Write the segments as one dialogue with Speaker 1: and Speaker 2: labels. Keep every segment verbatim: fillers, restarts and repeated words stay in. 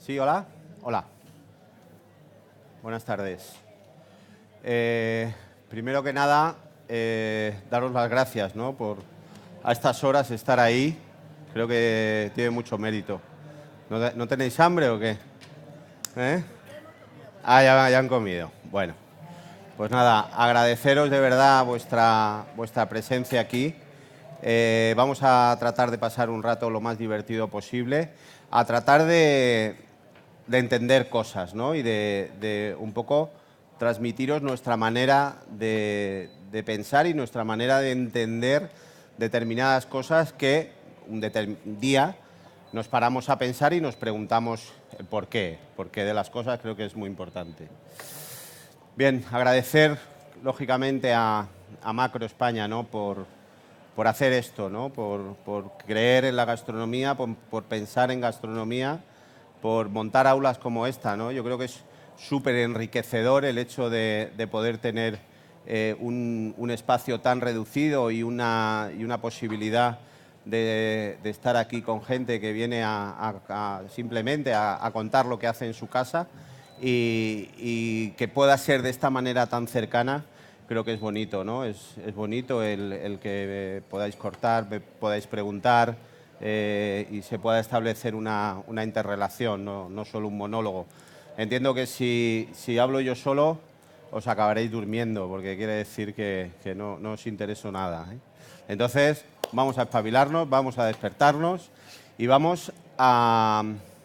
Speaker 1: Sí, hola. Hola. Buenas tardes. Eh, primero que nada, eh, daros las gracias, ¿no?, por a estas horas estar ahí. Creo que tiene mucho mérito. ¿No, ¿no tenéis hambre o qué? ¿Eh? Ah, ya, ya han comido. Bueno, pues nada, agradeceros de verdad vuestra, vuestra presencia aquí. Eh, vamos a tratar de pasar un rato lo más divertido posible, a tratar de, de entender cosas, ¿no?, y de, de un poco transmitiros nuestra manera de, de pensar y nuestra manera de entender determinadas cosas que un determin- día nos paramos a pensar y nos preguntamos el por qué, por qué de las cosas. Creo que es muy importante. Bien, agradecer lógicamente a, a Macro España, ¿no?, por, por hacer esto, ¿no?, por, por creer en la gastronomía, por, por pensar en gastronomía, por montar aulas como esta, ¿no? Yo creo que es súper enriquecedor el hecho de, de poder tener eh, un, un espacio tan reducido y una, y una posibilidad de, de estar aquí con gente que viene a, a, a simplemente a, a contar lo que hace en su casa y, y que pueda ser de esta manera tan cercana. Creo que es bonito, ¿no? Es, es bonito el, el que podáis cortar, podáis preguntar eh, y se pueda establecer una, una interrelación, ¿no? No solo un monólogo. Entiendo que si, si hablo yo solo os acabaréis durmiendo, porque quiere decir que, que no, no os intereso nada, ¿eh? Entonces, vamos a espabilarnos, vamos a despertarnos y vamos a,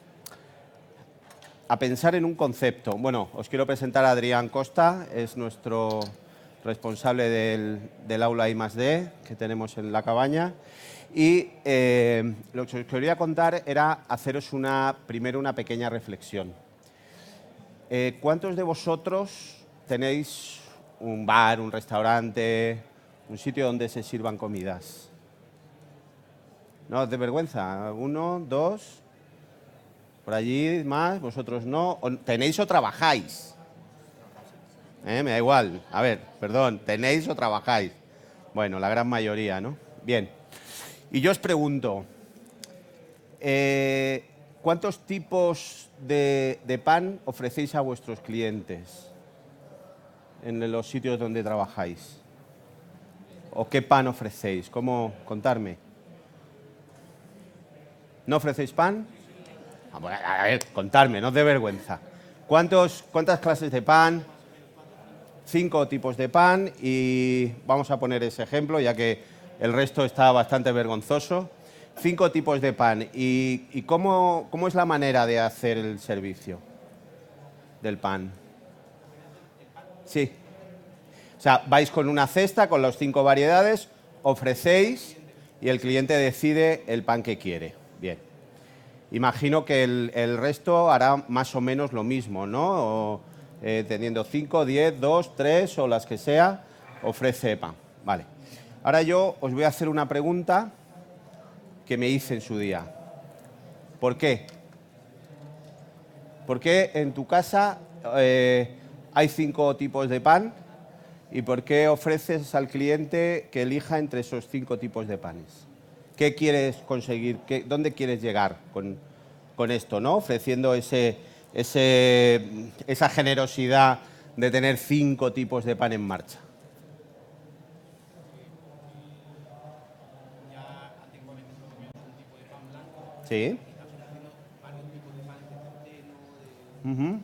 Speaker 1: a pensar en un concepto. Bueno, os quiero presentar a Adrián Costa, es nuestro responsable del, del aula I más D que tenemos en La Cabaña. Y eh, lo que os quería contar era haceros una, primero una pequeña reflexión. Eh, ¿Cuántos de vosotros tenéis un bar, un restaurante, un sitio donde se sirvan comidas? ¿No os dé vergüenza? ¿Uno, dos? ¿Por allí más? ¿Vosotros no? ¿O ¿Tenéis o trabajáis? ¿Eh? Me da igual. A ver, perdón, ¿tenéis o trabajáis? Bueno, la gran mayoría, ¿no? Bien. Y yo os pregunto, eh, ¿cuántos tipos de, de pan ofrecéis a vuestros clientes en los sitios donde trabajáis? ¿O qué pan ofrecéis? ¿Cómo? Contarme. ¿No ofrecéis pan? A ver, contarme, no os dé vergüenza. ¿Cuántos, ¿Cuántas clases de pan? Cinco tipos de pan y vamos a poner ese ejemplo, ya que el resto está bastante vergonzoso. Cinco tipos de pan. ¿Y, y cómo, cómo es la manera de hacer el servicio del pan? Sí. O sea, vais con una cesta con las cinco variedades, ofrecéis y el cliente decide el pan que quiere. Bien. Imagino que el, el resto hará más o menos lo mismo, ¿no? O, eh, teniendo cinco, diez, dos, tres o las que sea, ofrece pan. Vale. Ahora yo os voy a hacer una pregunta que me hice en su día. ¿Por qué? ¿Por qué en tu casa eh, hay cinco tipos de pan? ¿Y por qué ofreces al cliente que elija entre esos cinco tipos de panes? ¿Qué quieres conseguir? ¿Qué, ¿Dónde quieres llegar con, con esto, ¿no? Ofreciendo ese, ese, esa generosidad de tener cinco tipos de pan en marcha. Sí. Uh-huh.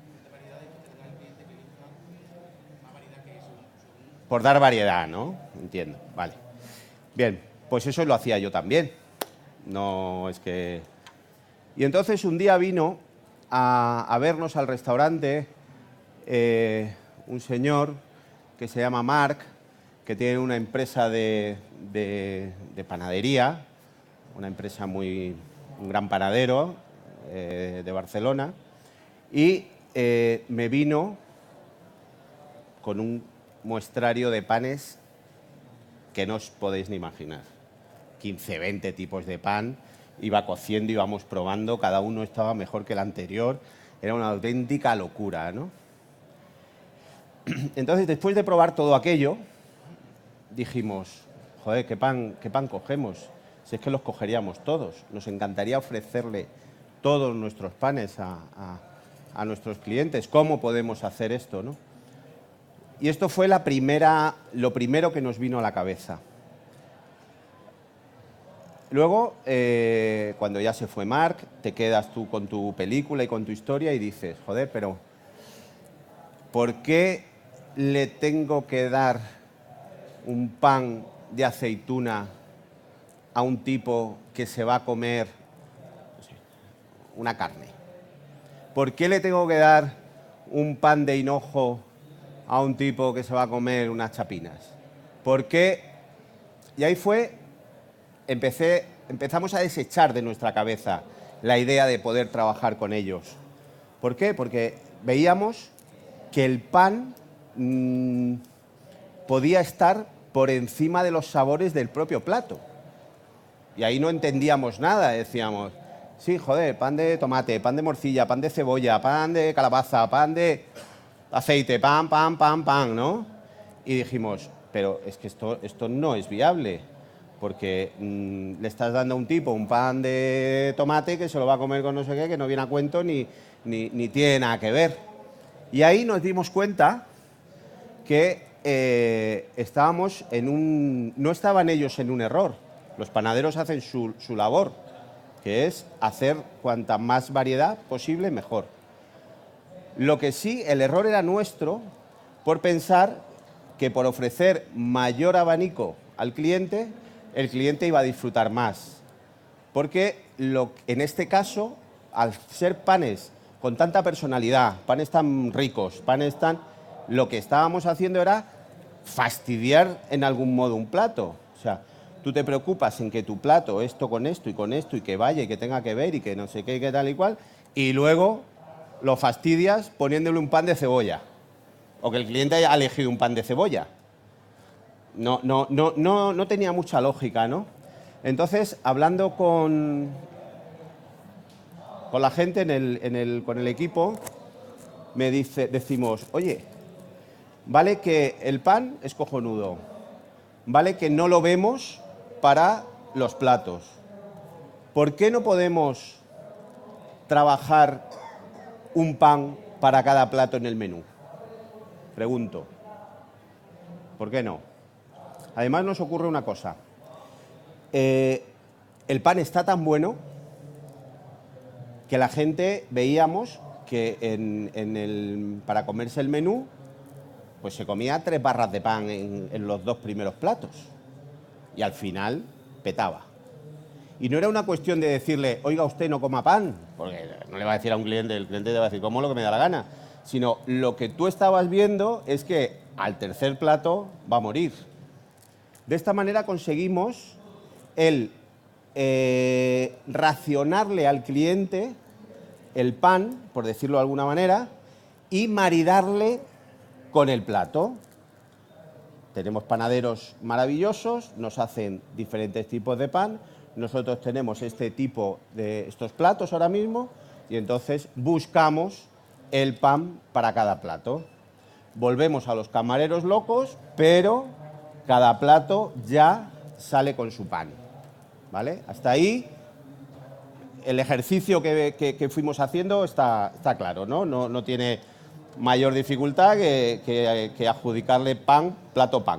Speaker 1: Por dar variedad, ¿no? Entiendo, vale. Bien, pues eso lo hacía yo también. No es que... Y entonces un día vino a, a vernos al restaurante eh, un señor que se llama Marc, que tiene una empresa de, de, de panadería, una empresa muy... un gran panadero eh, de Barcelona, y eh, me vino con un muestrario de panes que no os podéis ni imaginar. quince, veinte tipos de pan, iba cociendo, íbamos probando, cada uno estaba mejor que el anterior, era una auténtica locura, ¿no? Entonces, después de probar todo aquello, dijimos, joder, ¿qué pan, qué pan cogemos? Si es que los cogeríamos todos, nos encantaría ofrecerle todos nuestros panes a, a, a nuestros clientes. ¿Cómo podemos hacer esto, ¿no? Y esto fue la primera, lo primero que nos vino a la cabeza. Luego, eh, cuando ya se fue Marc, te quedas tú con tu película y con tu historia y dices, joder, pero ¿por qué le tengo que dar un pan de aceituna a un tipo que se va a comer, no sé, una carne? ¿Por qué le tengo que dar un pan de hinojo a un tipo que se va a comer unas chapinas? ¿Por qué? Y ahí fue, empecé, empezamos a desechar de nuestra cabeza la idea de poder trabajar con ellos. ¿Por qué? Porque veíamos que el pan mmm, podía estar por encima de los sabores del propio plato. Y ahí no entendíamos nada, decíamos, sí, joder, pan de tomate, pan de morcilla, pan de cebolla, pan de calabaza, pan de aceite, pan, pan, pan, pan, ¿no? Y dijimos, pero es que esto, esto no es viable, porque mmm, le estás dando a un tipo un pan de tomate que se lo va a comer con no sé qué, que no viene a cuento ni, ni, ni tiene nada que ver. Y ahí nos dimos cuenta que eh, estábamos en un... no estaban ellos en un error. Los panaderos hacen su, su labor, que es hacer cuanta más variedad posible, mejor. Lo que sí, el error era nuestro por pensar que por ofrecer mayor abanico al cliente, el cliente iba a disfrutar más. Porque lo, en este caso, al ser panes con tanta personalidad, panes tan ricos, panes tan... lo que estábamos haciendo era fastidiar en algún modo un plato. O sea, tú te preocupas en que tu plato, esto con esto y con esto, y que vaya y que tenga que ver y que no sé qué y que tal y cual, y luego lo fastidias poniéndole un pan de cebolla. O que el cliente haya elegido un pan de cebolla. No, no, no, no, no tenía mucha lógica, ¿no? Entonces, hablando con, con la gente en el, en el, con el equipo, me dice, decimos, oye, vale que el pan es cojonudo, vale que no lo vemos para los platos. ¿Por qué no podemos trabajar un pan para cada plato en el menú? Pregunto. ¿Por qué no? Además nos ocurre una cosa. Eh, el pan está tan bueno que la gente veíamos que en, en el, para comerse el menú pues se comía tres barras de pan en, en los dos primeros platos y al final petaba. Y no era una cuestión de decirle, oiga, usted no coma pan, porque no le va a decir a un cliente, el cliente le va a decir, como lo que me da la gana, sino lo que tú estabas viendo es que al tercer plato va a morir. De esta manera conseguimos el eh, racionarle al cliente el pan, por decirlo de alguna manera, y maridarle con el plato. Tenemos panaderos maravillosos, nos hacen diferentes tipos de pan, nosotros tenemos este tipo de estos platos ahora mismo y entonces buscamos el pan para cada plato. Volvemos a los camareros locos, pero cada plato ya sale con su pan, ¿vale? Hasta ahí el ejercicio que, que, que fuimos haciendo está, está claro, ¿no? No, no tiene mayor dificultad que, que, que adjudicarle pan, plato, pan.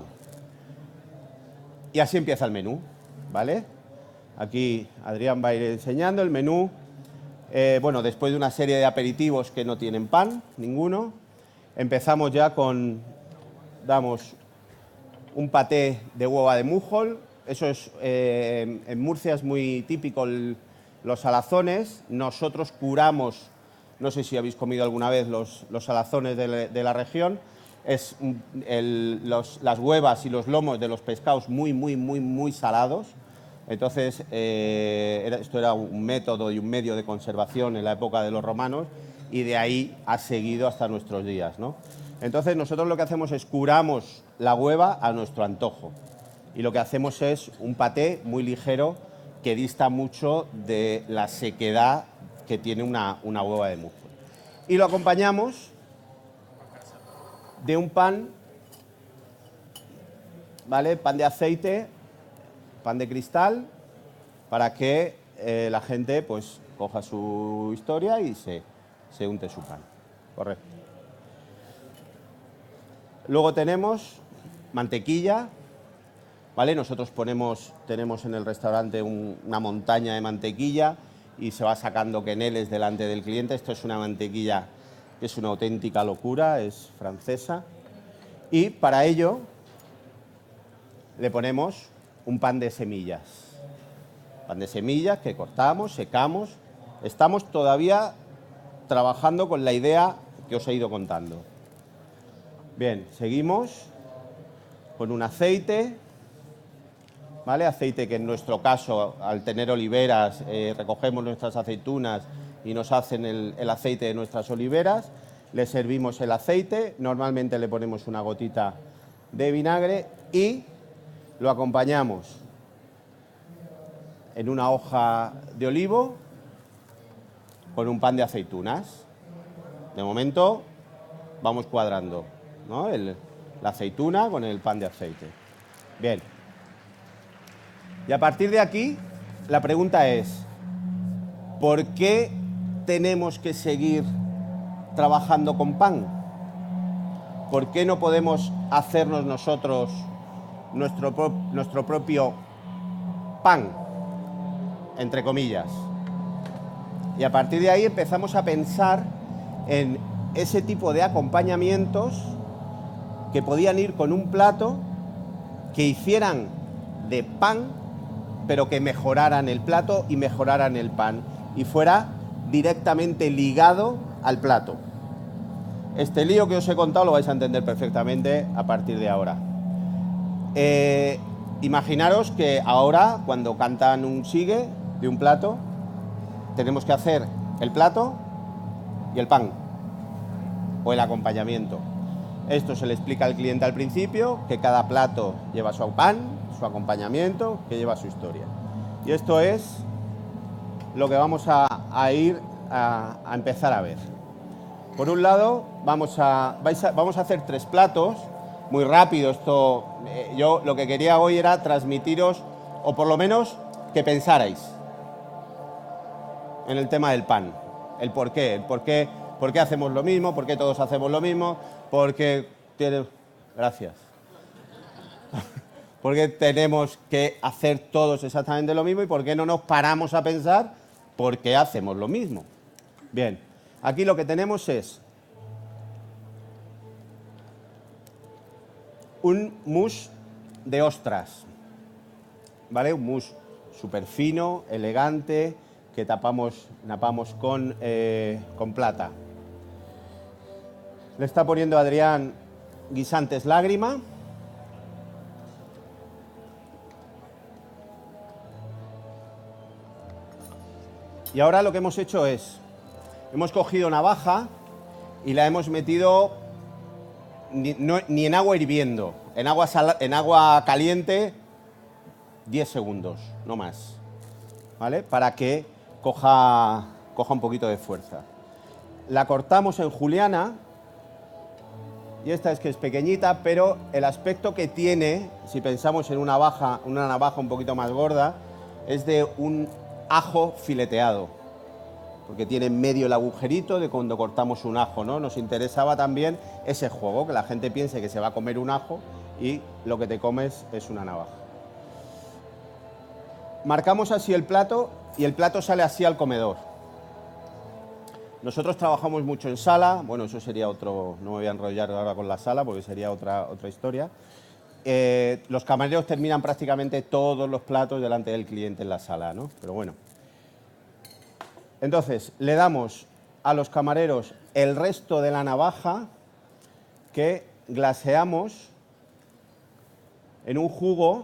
Speaker 1: Y así empieza el menú, ¿vale? Aquí Adrián va a ir enseñando el menú. Eh, bueno, después de una serie de aperitivos que no tienen pan, ninguno, empezamos ya con, damos un paté de hueva de mújol. Eso es, eh, en Murcia es muy típico el, los salazones. Nosotros curamos, no sé si habéis comido alguna vez los, los salazones de, le, de la región, es el, los, las huevas y los lomos de los pescados muy, muy, muy, muy salados. Entonces, eh, era, esto era un método y un medio de conservación en la época de los romanos y de ahí ha seguido hasta nuestros días, ¿no? Entonces, nosotros lo que hacemos es curamos la hueva a nuestro antojo y lo que hacemos es un paté muy ligero que dista mucho de la sequedad que tiene una, una hueva de músculo. Y lo acompañamos de un pan, ¿vale? Pan de aceite, pan de cristal, para que eh, la gente pues coja su historia y se, se unte su pan. Correcto. Luego tenemos mantequilla, ¿vale? Nosotros ponemos, tenemos en el restaurante un, una montaña de mantequilla y se va sacando queneles delante del cliente. Esto es una mantequilla que es una auténtica locura, es francesa. Y para ello le ponemos un pan de semillas. Pan de semillas que cortamos, secamos. Estamos todavía trabajando con la idea que os he ido contando. Bien, seguimos con un aceite, ¿vale? Aceite que en nuestro caso, al tener oliveras, eh, recogemos nuestras aceitunas y nos hacen el, el aceite de nuestras oliveras. Le servimos el aceite, normalmente le ponemos una gotita de vinagre y lo acompañamos en una hoja de olivo con un pan de aceitunas. De momento vamos cuadrando, ¿no? El, la aceituna con el pan de aceite. Bien. Y a partir de aquí, la pregunta es, ¿por qué tenemos que seguir trabajando con pan? ¿Por qué no podemos hacernos nosotros nuestro, pro, nuestro propio pan, entre comillas? Y a partir de ahí empezamos a pensar en ese tipo de acompañamientos que podían ir con un plato que hicieran de pan, pero que mejoraran el plato y mejoraran el pan, y fuera directamente ligado al plato. Este lío que os he contado lo vais a entender perfectamente a partir de ahora. Eh, imaginaros que ahora, cuando cantan un sigue de un plato, tenemos que hacer el plato y el pan, o el acompañamiento. Esto se le explica al cliente al principio, que cada plato lleva su pan, su acompañamiento, que lleva su historia. Y esto es lo que vamos a, a ir a, a empezar a ver. Por un lado, vamos a, vais a, vamos a hacer tres platos, muy rápido. Esto, eh, yo lo que quería hoy era transmitiros, o por lo menos que pensarais en el tema del pan. El por qué, el por qué, por qué hacemos lo mismo, por qué todos hacemos lo mismo, por qué tiene... Gracias. ¿Por qué tenemos que hacer todos exactamente lo mismo y por qué no nos paramos a pensar por qué hacemos lo mismo? Bien, aquí lo que tenemos es un mousse de ostras, ¿vale? Un mousse súper fino, elegante, que tapamos, napamos con, eh, con plata. Le está poniendo Adrián guisantes lágrima. Y ahora lo que hemos hecho es, hemos cogido navaja y la hemos metido ni, no, ni en agua hirviendo, en agua, sal, en agua caliente, diez segundos, no más, ¿vale? Para que coja, coja un poquito de fuerza. La cortamos en juliana, y esta es que es pequeñita, pero el aspecto que tiene, si pensamos en una navaja, una navaja un poquito más gorda, es de un ajo fileteado, porque tiene en medio el agujerito de cuando cortamos un ajo, ¿no? Nos interesaba también ese juego, que la gente piense que se va a comer un ajo y lo que te comes es una navaja. Marcamos así el plato y el plato sale así al comedor. Nosotros trabajamos mucho en sala, bueno, eso sería otro, no me voy a enrollar ahora con la sala porque sería otra, otra historia. Eh, los camareros terminan prácticamente todos los platos delante del cliente en la sala, ¿no? Pero bueno. Entonces, le damos a los camareros el resto de la navaja que glaseamos en un jugo,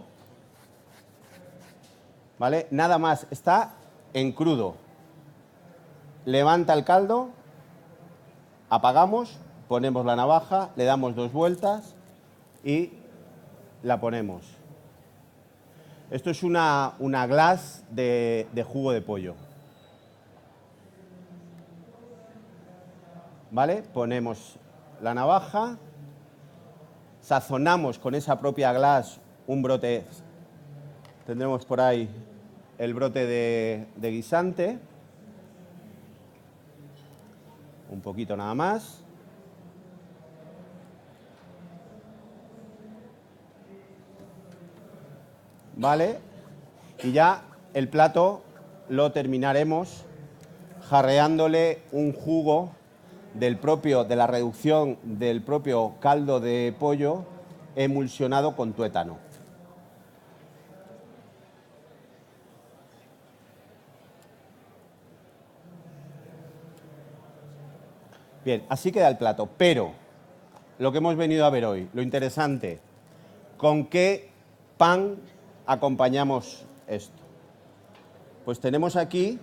Speaker 1: ¿vale? Nada más, está en crudo. Levanta el caldo, apagamos, ponemos la navaja, le damos dos vueltas y la ponemos. Esto es una, una glace de, de jugo de pollo. ¿Vale? Ponemos la navaja, sazonamos con esa propia glace un brote, tendremos por ahí el brote de, de guisante, un poquito nada más. ¿Vale? Y ya el plato lo terminaremos jarreándole un jugo del propio, de la reducción del propio caldo de pollo emulsionado con tuétano. Bien, así queda el plato, pero lo que hemos venido a ver hoy, lo interesante, ¿con qué pan acompañamos esto? Pues tenemos aquí,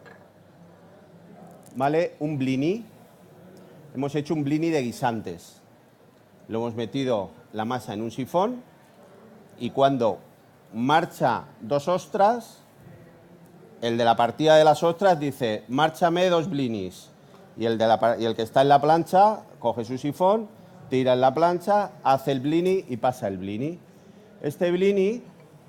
Speaker 1: ¿vale?, un blini. Hemos hecho un blini de guisantes. Lo hemos metido la masa en un sifón y cuando marcha dos ostras, el de la partida de las ostras dice, márchame dos blinis. Y el, de la, y el que está en la plancha coge su sifón, tira en la plancha, hace el blini y pasa el blini. Este blini...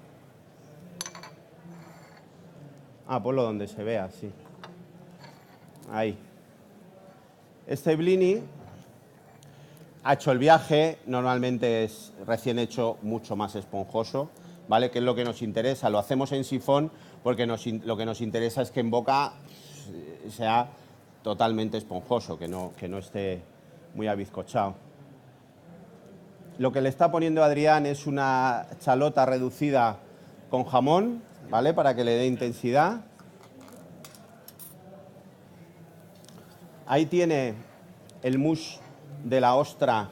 Speaker 1: Ah, ponlo donde se vea, sí. Ahí. Este blini ha hecho el viaje, normalmente es recién hecho, mucho más esponjoso, ¿vale? Que es lo que nos interesa. Lo hacemos en sifón porque nos, lo que nos interesa es que en boca sea totalmente esponjoso, que no, que no esté muy abizcochado. Lo que le está poniendo Adrián es una chalota reducida con jamón, ¿vale?, para que le dé intensidad. Ahí tiene el mousse de la ostra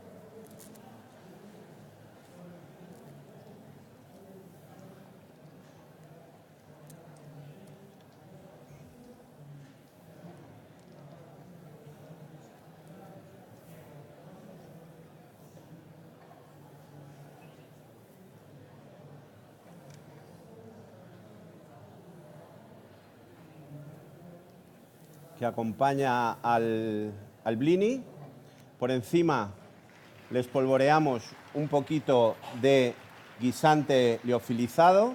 Speaker 1: que acompaña al, al blini. Por encima le espolvoreamos un poquito de guisante liofilizado.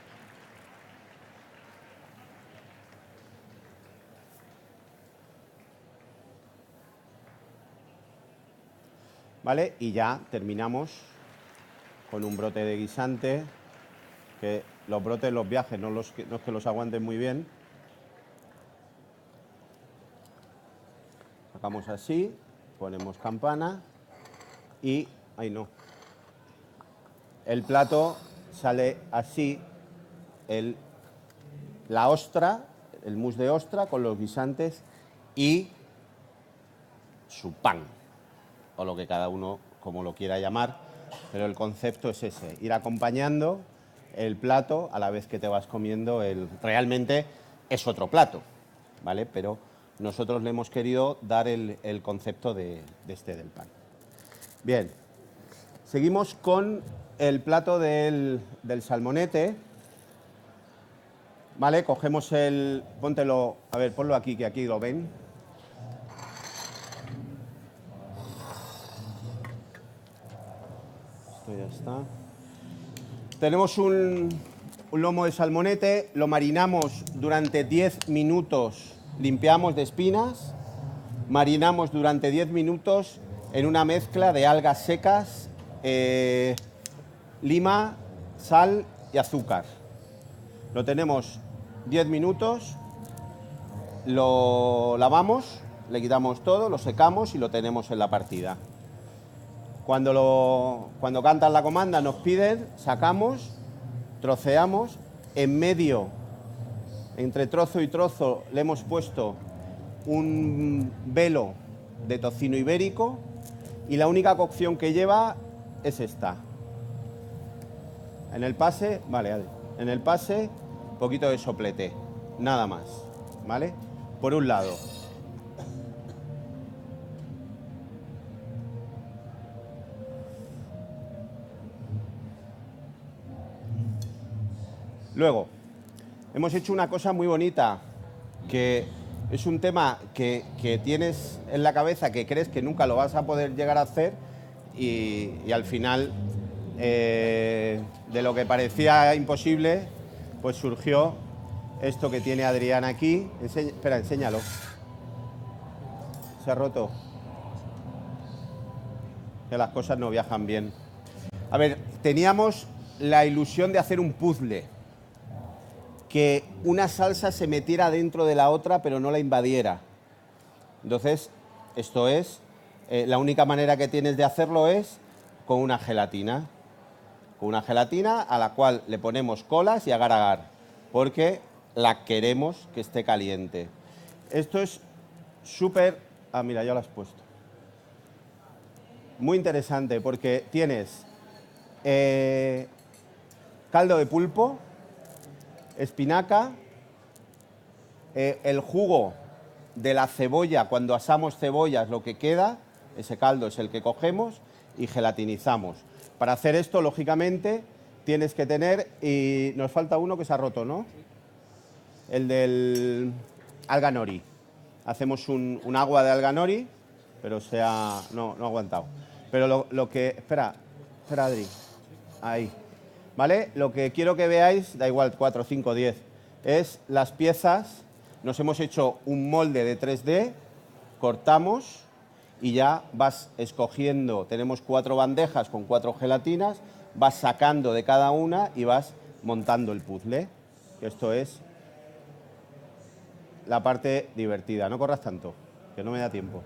Speaker 1: ¿Vale? Y ya terminamos con un brote de guisante, que los brotes, los viajes, no, los, no es que los aguanten muy bien. Sacamos así, ponemos campana y... ¡ay, no! El plato sale así, el, la ostra, el mousse de ostra con los guisantes y su pan, o lo que cada uno como lo quiera llamar, pero el concepto es ese, ir acompañando el plato a la vez que te vas comiendo el... Realmente es otro plato, ¿vale? Pero nosotros le hemos querido dar el, el concepto de, de este del pan. Bien, seguimos con el plato del, del salmonete, ¿vale? Cogemos el... Póntelo, a ver, ponlo aquí, que aquí lo ven. Esto ya está. Tenemos un, un lomo de salmonete, lo marinamos durante diez minutos, limpiamos de espinas, marinamos durante diez minutos en una mezcla de algas secas, eh, lima, sal y azúcar. Lo tenemos diez minutos, lo lavamos, le quitamos todo, lo secamos y lo tenemos en la partida. Cuando, lo, cuando cantan la comanda nos piden, sacamos, troceamos, en medio, entre trozo y trozo, le hemos puesto un velo de tocino ibérico y la única cocción que lleva es esta. En el pase, vale, Adri, en el pase, un poquito de soplete, nada más, ¿vale? Por un lado. Luego, hemos hecho una cosa muy bonita, que es un tema que, que tienes en la cabeza, que crees que nunca lo vas a poder llegar a hacer y, y al final, eh, de lo que parecía imposible, pues surgió esto que tiene Adrián aquí. Ense- espera, enséñalo. Se ha roto. Que las cosas no viajan bien. A ver, teníamos la ilusión de hacer un puzzle. Que una salsa se metiera dentro de la otra, pero no la invadiera. Entonces, esto es, eh, la única manera que tienes de hacerlo es con una gelatina. Con una gelatina a la cual le ponemos colas y agar-agar, porque la queremos que esté caliente. Esto es súper... Ah, mira, ya lo has puesto. Muy interesante, porque tienes eh, caldo de pulpo, espinaca, eh, el jugo de la cebolla, cuando asamos cebollas, lo que queda, ese caldo es el que cogemos y gelatinizamos. Para hacer esto, lógicamente, tienes que tener, y nos falta uno que se ha roto, ¿no? El del alga nori. Hacemos un, un agua de alga nori, pero se ha, no, no ha aguantado. Pero lo, lo que... Espera, espera, Adri. Ahí. ¿Vale? Lo que quiero que veáis, da igual, cuatro, cinco, diez, es las piezas. Nos hemos hecho un molde de tres D, cortamos y ya vas escogiendo. Tenemos cuatro bandejas con cuatro gelatinas, vas sacando de cada una y vas montando el puzzle. Esto es la parte divertida. No corras tanto, que no me da tiempo.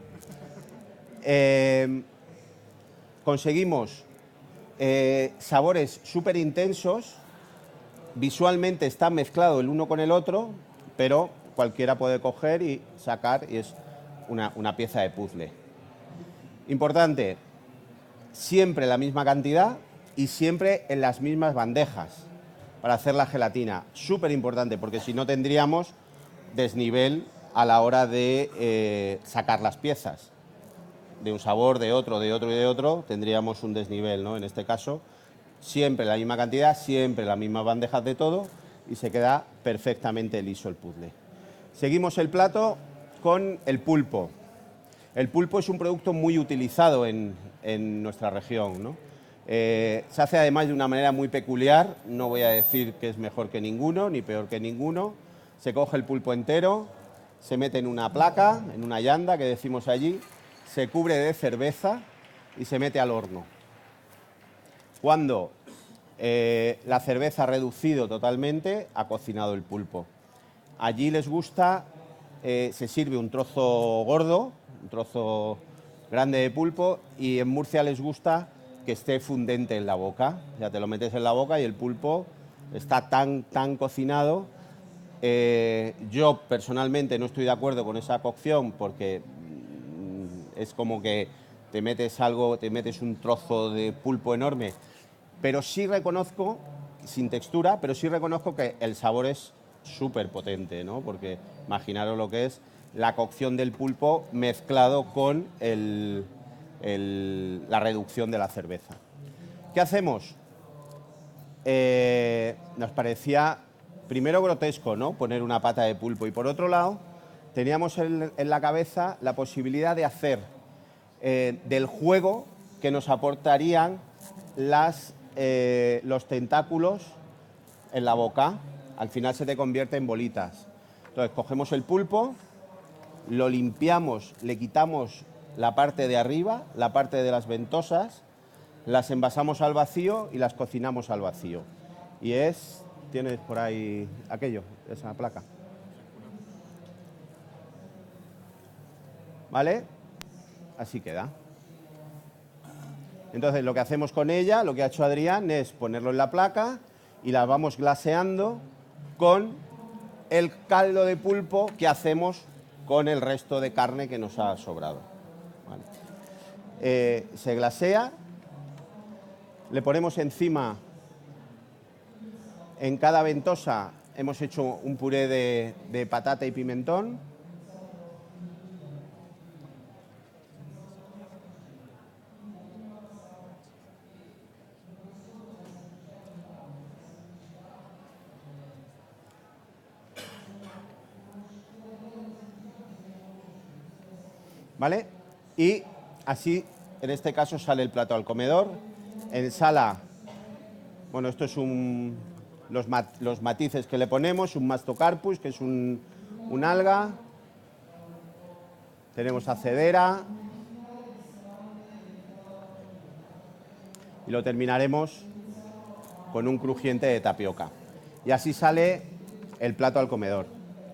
Speaker 1: Eh, conseguimos eh, sabores súper intensos. Visualmente está mezclado el uno con el otro, pero cualquiera puede coger y sacar y es una, una pieza de puzzle. Importante, siempre la misma cantidad y siempre en las mismas bandejas para hacer la gelatina. Súper importante, porque si no tendríamos desnivel a la hora de eh, sacar las piezas. De un sabor, de otro, de otro y de otro, tendríamos un desnivel, ¿no? En este caso, siempre la misma cantidad, siempre las mismas bandejas de todo y se queda perfectamente liso el puzzle. Seguimos el plato con el pulpo. El pulpo es un producto muy utilizado en, en nuestra región, ¿no? Eh, se hace además de una manera muy peculiar, no voy a decir que es mejor que ninguno, ni peor que ninguno. Se coge el pulpo entero, se mete en una placa, en una llanda que decimos allí, se cubre de cerveza y se mete al horno. Cuando eh, la cerveza ha reducido totalmente, ha cocinado el pulpo. Allí les gusta, eh, se sirve un trozo gordo, un trozo grande de pulpo, y en Murcia les gusta que esté fundente en la boca. Ya te lo metes en la boca y el pulpo está tan, tan cocinado. Eh, yo personalmente no estoy de acuerdo con esa cocción porque mm, es como que te metes algo, te metes un trozo de pulpo enorme, pero sí reconozco, sin textura, pero sí reconozco que el sabor es súper potente, ¿no? Porque imaginaros lo que es la cocción del pulpo mezclado con el, el, la reducción de la cerveza. ¿Qué hacemos? Eh, nos parecía primero grotesco, ¿no? Poner una pata de pulpo, y por otro lado teníamos en, en la cabeza la posibilidad de hacer eh, del juego que nos aportarían las, eh, los tentáculos en la boca. Al final se te convierte en bolitas. Entonces cogemos el pulpo, lo limpiamos, le quitamos la parte de arriba, la parte de las ventosas, las envasamos al vacío y las cocinamos al vacío. Y es, tienes por ahí aquello, esa placa. ¿Vale? Así queda. Entonces lo que hacemos con ella, lo que ha hecho Adrián, es ponerlo en la placa y la vamos glaseando con el caldo de pulpo que hacemos con el resto de carne que nos ha sobrado. Vale. Eh, se glasea, le ponemos encima, en cada ventosa hemos hecho un puré de, de patata y pimentón. ¿Vale? Y así, en este caso, sale el plato al comedor. En sala, bueno, esto es un, los, mat, los matices que le ponemos, un mastocarpus, que es un, un alga. tenemos hacedera y lo terminaremos con un crujiente de tapioca. Y así sale el plato al comedor.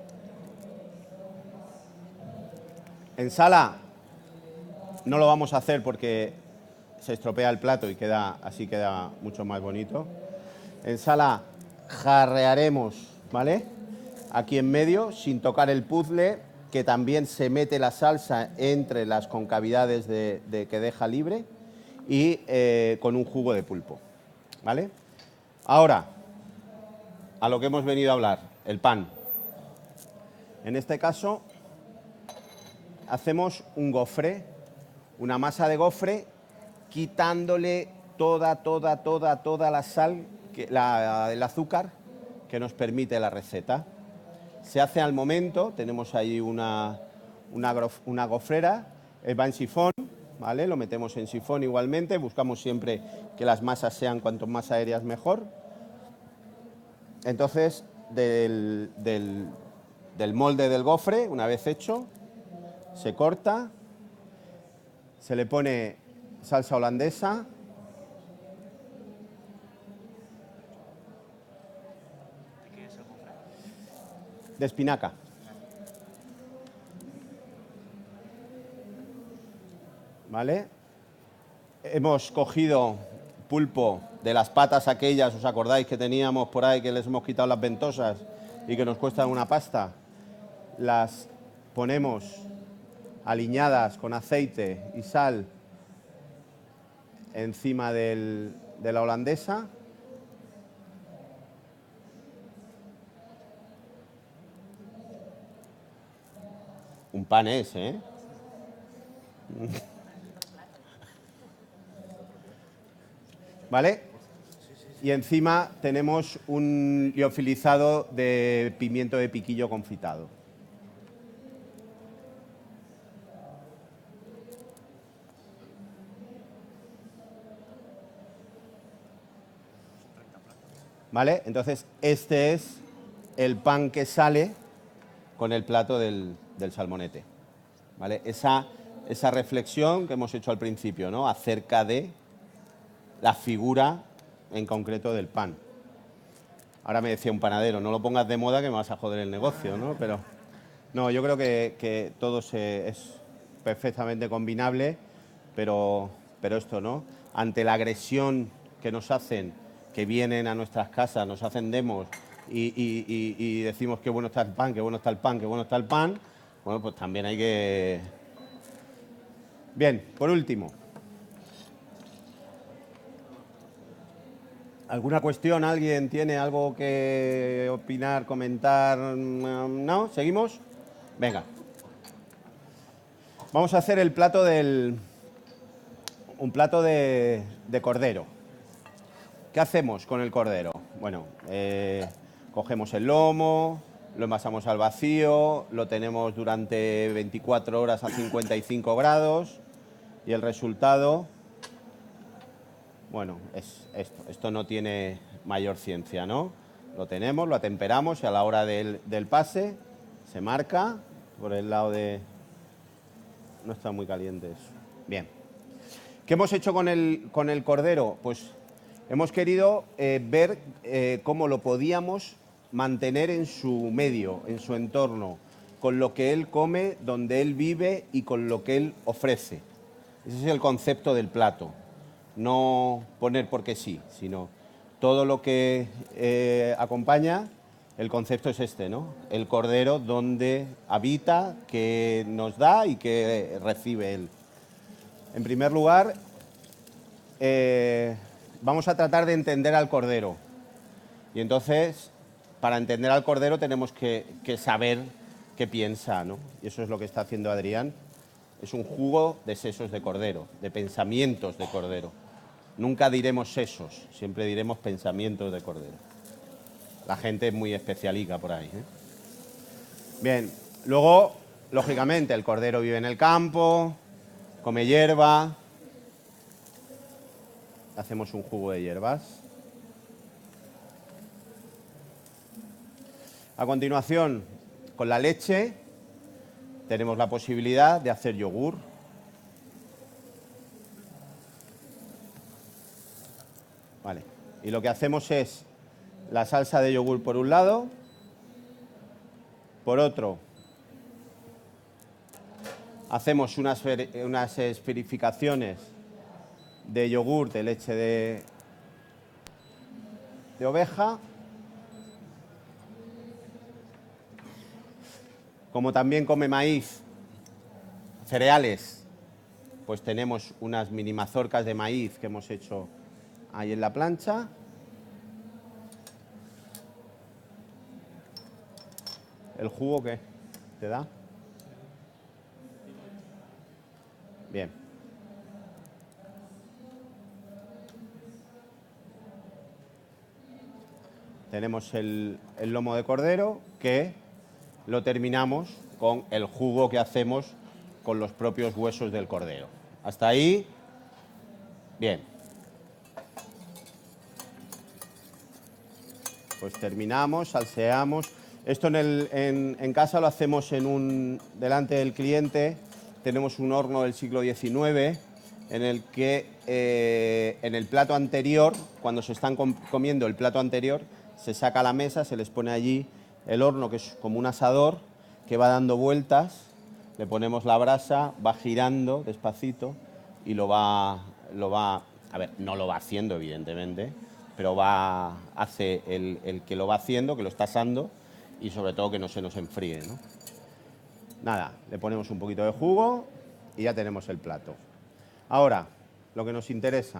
Speaker 1: En sala no lo vamos a hacer porque se estropea el plato y queda, así queda mucho más bonito. En sala jarrearemos, ¿vale? Aquí en medio, sin tocar el puzzle, que también se mete la salsa entre las concavidades de, de que deja libre y eh, con un jugo de pulpo, ¿vale? Ahora, a lo que hemos venido a hablar, el pan. En este caso, hacemos un gofre, una masa de gofre, quitándole toda, toda, toda, toda la sal, que, la, el azúcar que nos permite la receta. Se hace al momento, tenemos ahí una, una, una gofrera, va en sifón, ¿vale? Lo metemos en sifón igualmente, buscamos siempre que las masas sean cuanto más aéreas mejor. Entonces, del, del, del molde del gofre, una vez hecho, se corta, se le pone salsa holandesa,
Speaker 2: ¿de qué es el gofre?
Speaker 1: de espinaca. ¿Vale? Hemos cogido pulpo de las patas aquellas, ¿os acordáis que teníamos por ahí que les hemos quitado las ventosas y que nos cuestan una pasta? Las ponemos aliñadas con aceite y sal encima del, de la holandesa. Un pan es, ¿eh? ¿Vale? Y encima tenemos un liofilizado de pimiento de piquillo confitado. ¿Vale? Entonces, este es el pan que sale con el plato del, del salmonete. ¿Vale? Esa, esa reflexión que hemos hecho al principio, ¿no? Acerca de la figura en concreto del pan. Ahora me decía un panadero, no lo pongas de moda que me vas a joder el negocio, ¿no? Pero no, yo creo que, que todo se, es perfectamente combinable, pero, pero esto, ¿no? Ante la agresión que nos hacen, que vienen a nuestras casas, nos hacen demos y, y, y, y decimos qué bueno está el pan, qué bueno está el pan, qué bueno está el pan, bueno, pues también hay que... Bien, por último. ¿Alguna cuestión? ¿Alguien tiene algo que opinar, comentar? ¿No? ¿Seguimos? Venga. Vamos a hacer el plato del... un plato de, de cordero. ¿Qué hacemos con el cordero? Bueno, eh, cogemos el lomo, lo envasamos al vacío, lo tenemos durante veinticuatro horas a cincuenta y cinco grados y el resultado... Bueno, es esto. Esto no tiene mayor ciencia, ¿no? Lo tenemos, lo atemperamos y a la hora del, del pase se marca por el lado de... No está muy caliente eso. Bien. ¿Qué hemos hecho con el, con el cordero? Pues hemos querido eh, ver eh, cómo lo podíamos mantener en su medio, en su entorno, con lo que él come, donde él vive y con lo que él ofrece. Ese es el concepto del plato. No poner porque sí, sino todo lo que eh, acompaña, el concepto es este, ¿no? El cordero donde habita, que nos da y que recibe él. En primer lugar, eh, vamos a tratar de entender al cordero. Y entonces, para entender al cordero tenemos que, que saber qué piensa, ¿no? Y eso es lo que está haciendo Adrián. Es un jugo de sesos de cordero, de pensamientos de cordero. Nunca diremos sesos, siempre diremos pensamientos de cordero. La gente es muy especialica por ahí, ¿eh? Bien, luego, lógicamente, el cordero vive en el campo, come hierba. Hacemos un jugo de hierbas. A continuación, con la leche, tenemos la posibilidad de hacer yogur. Vale. Y lo que hacemos es la salsa de yogur por un lado, por otro hacemos unas, unas esferificaciones de yogur de leche de, de oveja. Como también come maíz, cereales, pues tenemos unas mini mazorcas de maíz que hemos hecho ahí en la plancha. ¿El jugo qué te da? Bien. Tenemos el, el lomo de cordero que lo terminamos con el jugo que hacemos con los propios huesos del cordero. Hasta ahí, bien. Pues terminamos, salseamos. Esto en, el, en, en casa lo hacemos en un, delante del cliente. Tenemos un horno del siglo diecinueve en el que eh, en el plato anterior, cuando se están com comiendo el plato anterior, se saca a la mesa, se les pone allí el horno, que es como un asador, que va dando vueltas, le ponemos la brasa, va girando despacito y lo va, lo va, a ver, no lo va haciendo evidentemente, pero va, hace el, el que lo va haciendo, que lo está asando y sobre todo que no se nos enfríe, ¿no? Nada, le ponemos un poquito de jugo y ya tenemos el plato. Ahora, lo que nos interesa.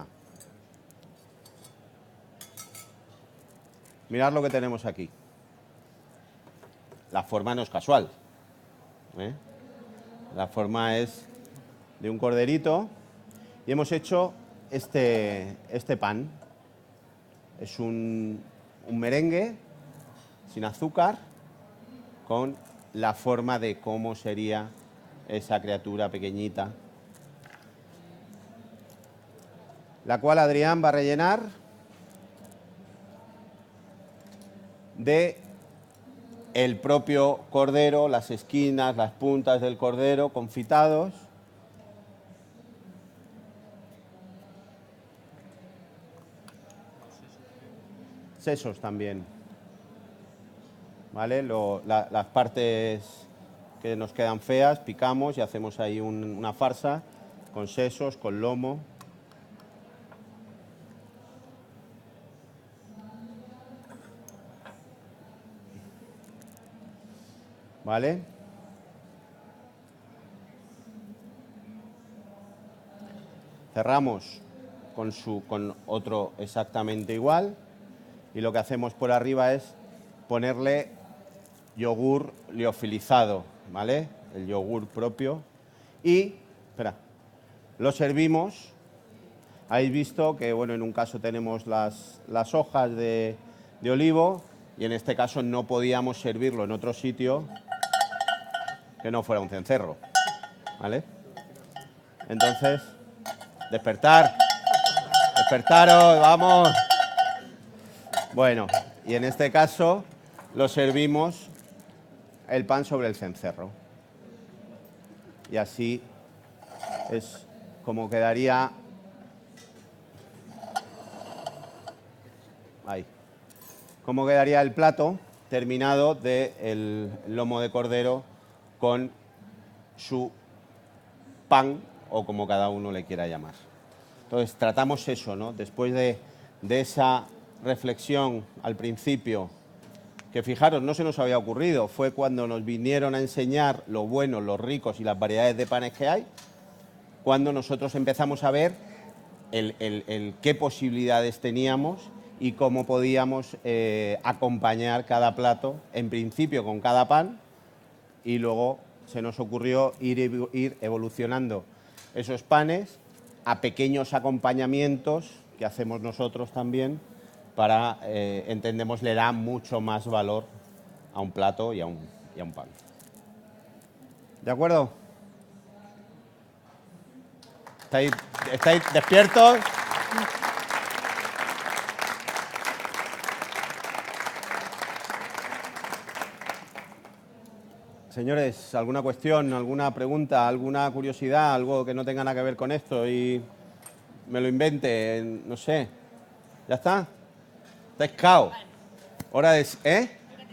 Speaker 1: Mirad lo que tenemos aquí. La forma no es casual, ¿eh? La forma es de un corderito y hemos hecho este, este pan. Es un, un merengue sin azúcar con la forma de cómo sería esa criatura pequeñita, la cual Adrián va a rellenar de el propio cordero, las esquinas, las puntas del cordero confitados. Sesos también, ¿vale? Lo, la, las partes que nos quedan feas, picamos y hacemos ahí un, una farsa con sesos, con lomo. ¿Vale? Cerramos con, su, con otro exactamente igual y lo que hacemos por arriba es ponerle yogur liofilizado, ¿vale? El yogur propio y, espera, lo servimos. Habéis visto que, bueno, en un caso tenemos las, las hojas de, de olivo y en este caso no podíamos servirlo en otro sitio que no fuera un cencerro, ¿vale? Entonces, despertar, despertaros, vamos. Bueno, y en este caso lo servimos el pan sobre el cencerro. Y así es como quedaría ahí. Como quedaría el plato terminado del lomo de cordero con su pan o como cada uno le quiera llamar. Entonces tratamos eso, ¿no? Después de, de esa reflexión al principio, que fijaros, no se nos había ocurrido, fue cuando nos vinieron a enseñar lo bueno, los ricos y las variedades de panes que hay, cuando nosotros empezamos a ver el, el, el qué posibilidades teníamos y cómo podíamos eh, acompañar cada plato, en principio con cada pan, y luego se nos ocurrió ir, ir evolucionando esos panes a pequeños acompañamientos que hacemos nosotros también para, eh, entendemos, le da mucho más valor a un plato y a un, y a un pan. ¿De acuerdo? ¿Estáis, estáis despiertos? señores, ¿alguna cuestión, alguna pregunta, alguna curiosidad, algo que no tenga nada que ver con esto y me lo invente? No sé. ¿Ya está? ¿Estáis cao? Hora de... ¿Eh?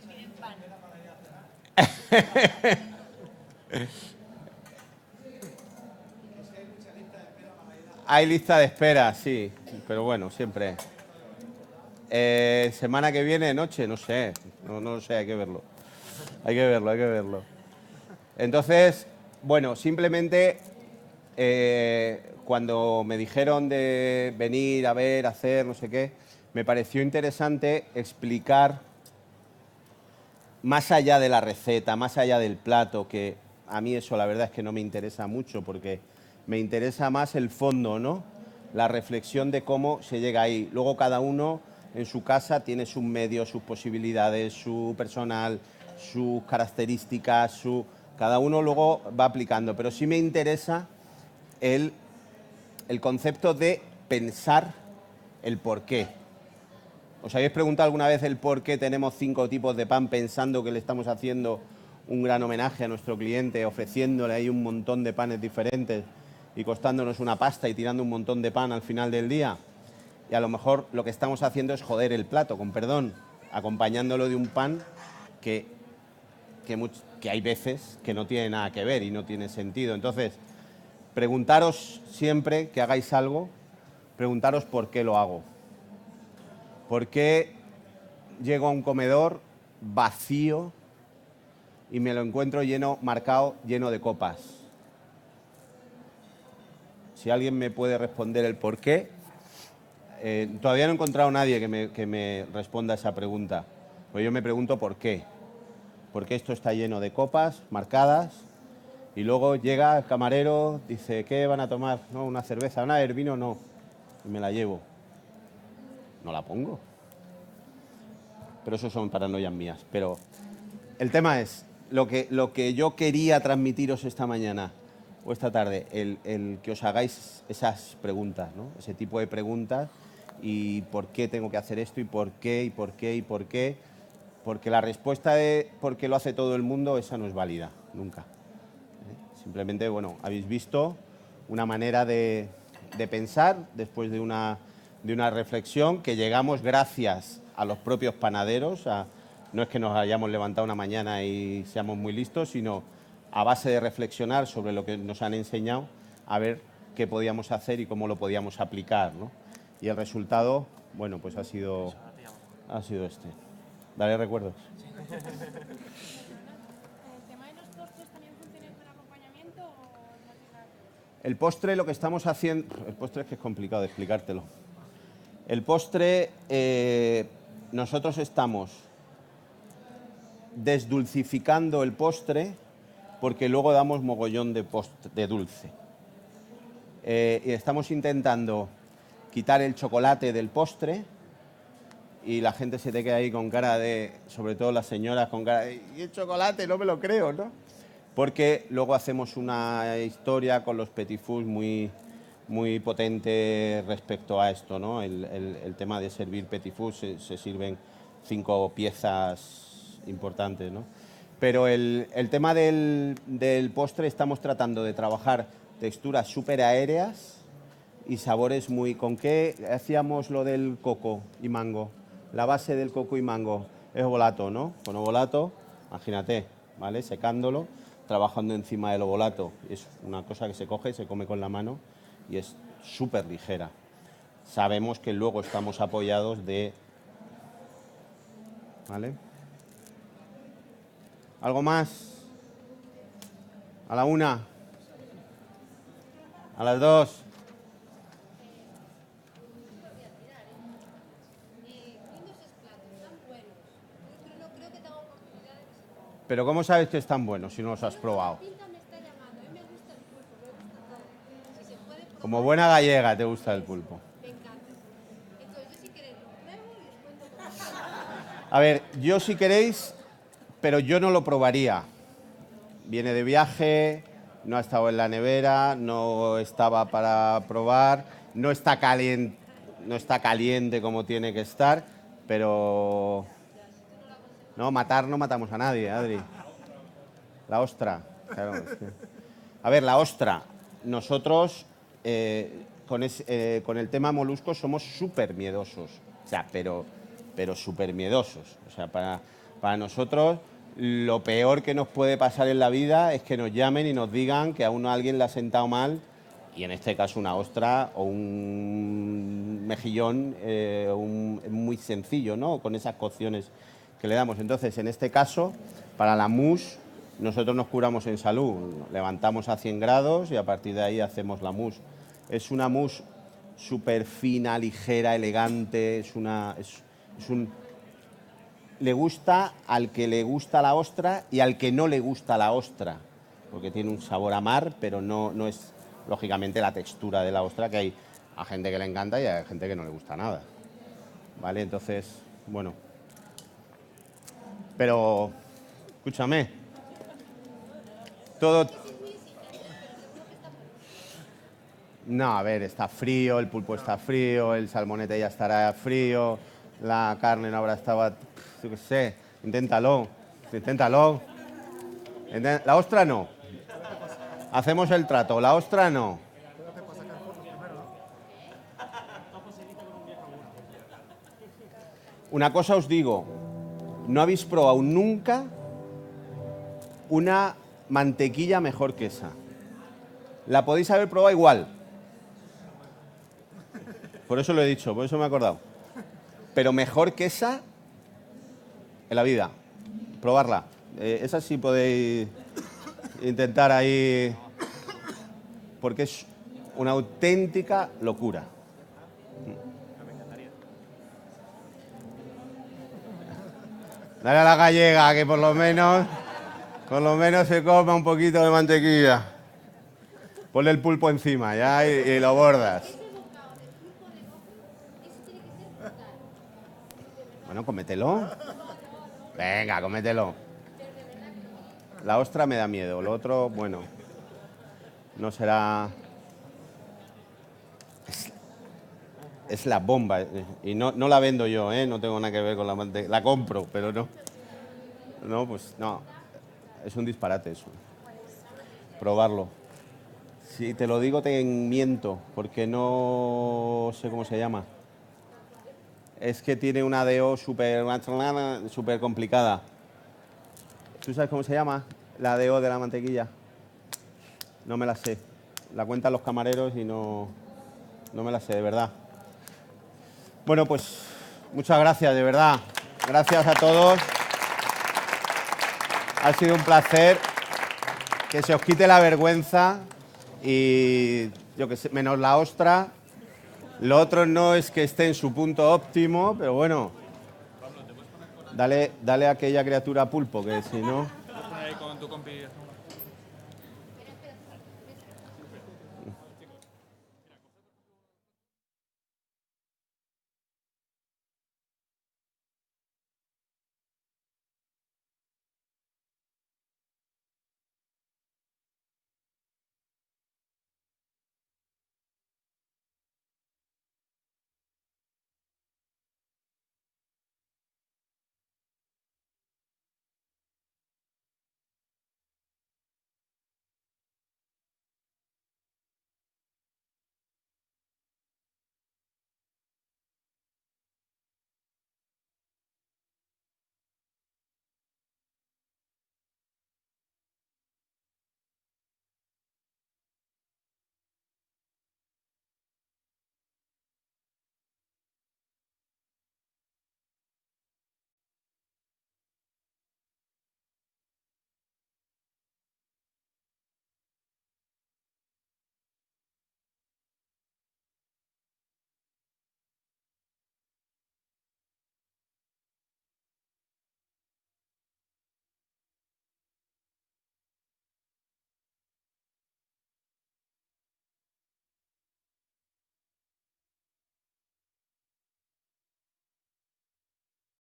Speaker 1: Hay lista de espera, sí, pero bueno, siempre. Eh, semana que viene, noche, no sé, no, no lo sé, hay que verlo. Hay que verlo, hay que verlo. Entonces, bueno, simplemente eh, cuando me dijeron de venir a ver, hacer, no sé qué, me pareció interesante explicar más allá de la receta, más allá del plato, que a mí eso la verdad es que no me interesa mucho porque me interesa más el fondo, ¿no? La reflexión de cómo se llega ahí. Luego cada uno en su casa tiene sus medios, sus posibilidades, su personal, sus características, su... cada uno luego va aplicando. Pero sí me interesa el, el concepto de pensar el porqué. ¿Os habéis preguntado alguna vez el por qué tenemos cinco tipos de pan pensando que le estamos haciendo un gran homenaje a nuestro cliente, ofreciéndole ahí un montón de panes diferentes y costándonos una pasta y tirando un montón de pan al final del día? Y a lo mejor lo que estamos haciendo es joder el plato, con perdón, acompañándolo de un pan que, que, much, que hay veces que no tiene nada que ver y no tiene sentido. Entonces, preguntaros siempre que hagáis algo, preguntaros por qué lo hago. ¿Por qué llego a un comedor vacío y me lo encuentro lleno, marcado, lleno de copas? Si alguien me puede responder el por qué. Eh, todavía no he encontrado a nadie que me, que me responda esa pregunta. Pues yo me pregunto por qué. ¿Por qué esto está lleno de copas marcadas? Y luego llega el camarero, dice, ¿qué van a tomar? No, una cerveza. ¿Van a beber vino? No. Y me la llevo. No la pongo. Pero eso son paranoias mías. Pero el tema es, lo que, lo que yo quería transmitiros esta mañana o esta tarde, el, el que os hagáis esas preguntas, ¿no? Ese tipo de preguntas y por qué tengo que hacer esto y por qué y por qué y por qué. Porque la respuesta de por qué lo hace todo el mundo, esa no es válida, nunca. ¿Eh? Simplemente, bueno, habéis visto una manera de, de pensar después de una, de una reflexión que llegamos gracias a los propios panaderos. A, no es que nos hayamos levantado una mañana y seamos muy listos, sino a base de reflexionar sobre lo que nos han enseñado, a ver qué podíamos hacer y cómo lo podíamos aplicar, ¿no? Y el resultado, bueno, pues ha sido, ha sido este. Dale recuerdos. Sí.
Speaker 3: ¿El tema de los postres también funciona con acompañamiento o no tiene nada que ver?
Speaker 1: El postre, lo que estamos haciendo... El postre es que es complicado de explicártelo. El postre, eh, nosotros estamos desdulcificando el postre porque luego damos mogollón de, postre, de dulce. Eh, y estamos intentando quitar el chocolate del postre y la gente se te queda ahí con cara de, sobre todo las señoras, con cara de, ¿y el chocolate? No me lo creo, ¿no? Porque luego hacemos una historia con los petit fours muy, muy potente respecto a esto, ¿no? El, el, el tema de servir petit fours, se, se sirven cinco piezas importantes, ¿no? Pero el, el tema del, del postre, estamos tratando de trabajar texturas súper aéreas y sabores muy... ¿Con qué hacíamos lo del coco y mango? La base del coco y mango es obolato, ¿no? Con obolato, imagínate, ¿vale? Secándolo, trabajando encima del obolato. Es una cosa que se coge, se come con la mano y es súper ligera. Sabemos que luego estamos apoyados de... ¿Vale? ¿Algo más? ¿A la una? ¿A las dos? Pero ¿cómo sabes que están buenos si no los has probado? Como buena gallega te gusta el pulpo. A ver, yo si queréis, pero yo no lo probaría. Viene de viaje, no ha estado en la nevera, no estaba para probar, no está caliente, no está caliente como tiene que estar, pero... No, matar no matamos a nadie, Adri. La ostra. Claro, es que... A ver, la ostra. Nosotros, eh, con, es, eh, con el tema moluscos, somos súper miedosos. O sea, pero, pero súper miedosos. O sea, para, para nosotros, lo peor que nos puede pasar en la vida es que nos llamen y nos digan que a uno alguien le ha sentado mal, y en este caso una ostra o un mejillón, eh, un, muy sencillo, ¿no? Con esas cocciones que le damos. Entonces, en este caso, para la mousse, nosotros nos curamos en salud. Levantamos a cien grados y a partir de ahí hacemos la mousse. Es una mousse súper fina, ligera, elegante. Es una... Es, es un, le gusta al que le gusta la ostra y al que no le gusta la ostra. Porque tiene un sabor a mar, pero no, no es, lógicamente, la textura de la ostra, que hay a gente que le encanta y a gente que no le gusta nada. ¿Vale? Entonces, bueno... Pero, escúchame, todo... No, a ver, está frío, el pulpo está frío, el salmonete ya estará frío, la carne no habrá estado... Yo qué sé, inténtalo, inténtalo. La ostra no. Hacemos el trato, la ostra no. Una cosa os digo, no habéis probado nunca una mantequilla mejor que esa. La podéis haber probado igual. Por eso lo he dicho, por eso me he acordado. Pero mejor que esa en la vida. Probarla. Eh, esa sí podéis intentar ahí, porque es una auténtica locura. Dale a la gallega, que por lo menos, por lo menos se coma un poquito de mantequilla. Ponle el pulpo encima, ya, y, y lo bordas. Bueno, cómetelo. Venga, cómetelo. La ostra me da miedo, lo otro, bueno, no será... Es, es la bomba, y no, no la vendo yo, ¿eh? No tengo nada que ver con la mantequilla. La compro, pero no. No, pues no. Es un disparate eso. Probarlo. Si te lo digo te miento, porque no sé cómo se llama. Es que tiene una D O súper súper complicada. ¿Tú sabes cómo se llama la D O de la mantequilla? No me la sé. La cuentan los camareros y no, no me la sé, de verdad. Bueno, pues muchas gracias, de verdad. Gracias a todos. Ha sido un placer. Que se os quite la vergüenza y, yo que sé, menos la ostra. Lo otro no es que esté en su punto óptimo, pero bueno. Dale, dale a aquella criatura pulpo, que si no...
Speaker 2: Con tu compi